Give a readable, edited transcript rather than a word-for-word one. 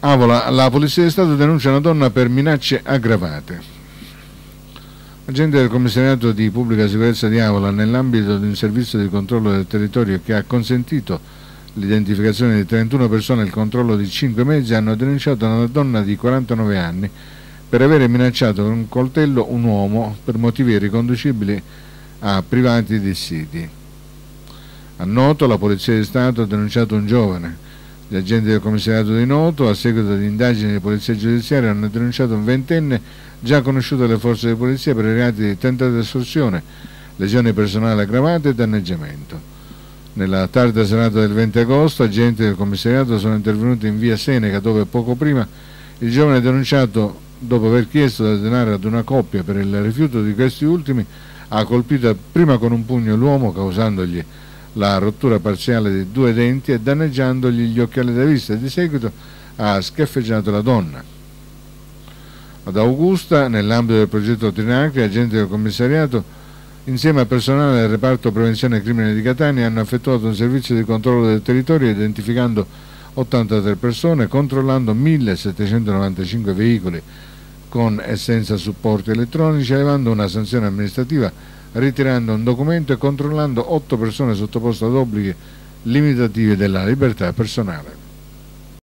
Avola, la Polizia di Stato denuncia una donna per minacce aggravate. Agente del Commissariato di Pubblica Sicurezza di Avola, nell'ambito di un servizio di controllo del territorio che ha consentito l'identificazione di 31 persone e il controllo di 5 mezzi, hanno denunciato una donna di 49 anni per avere minacciato con un coltello un uomo per motivi riconducibili a privati di siti. A Noto, la Polizia di Stato ha denunciato un giovane. Gli agenti del commissariato di Noto, a seguito di indagini di polizia giudiziaria, hanno denunciato un ventenne già conosciuto dalle forze di polizia per i reati di tentata estorsione, lesioni personali aggravate e danneggiamento. Nella tarda serata del 20 agosto, agenti del commissariato sono intervenuti in via Seneca, dove poco prima il giovane denunciato, dopo aver chiesto da denaro ad una coppia per il rifiuto di questi ultimi, ha colpito prima con un pugno l'uomo, causandogli la rottura parziale di 2 denti e danneggiandogli gli occhiali da vista, e di seguito ha schiaffeggiato la donna. Ad Augusta, nell'ambito del progetto Trinacri, agenti del commissariato, insieme al personale del reparto prevenzione crimine di Catania, hanno effettuato un servizio di controllo del territorio identificando 83 persone, controllando 1795 veicoli con e senza supporti elettronici, elevando una sanzione amministrativa, ritirando un documento e controllando 8 persone sottoposte ad obblighi limitativi della libertà personale.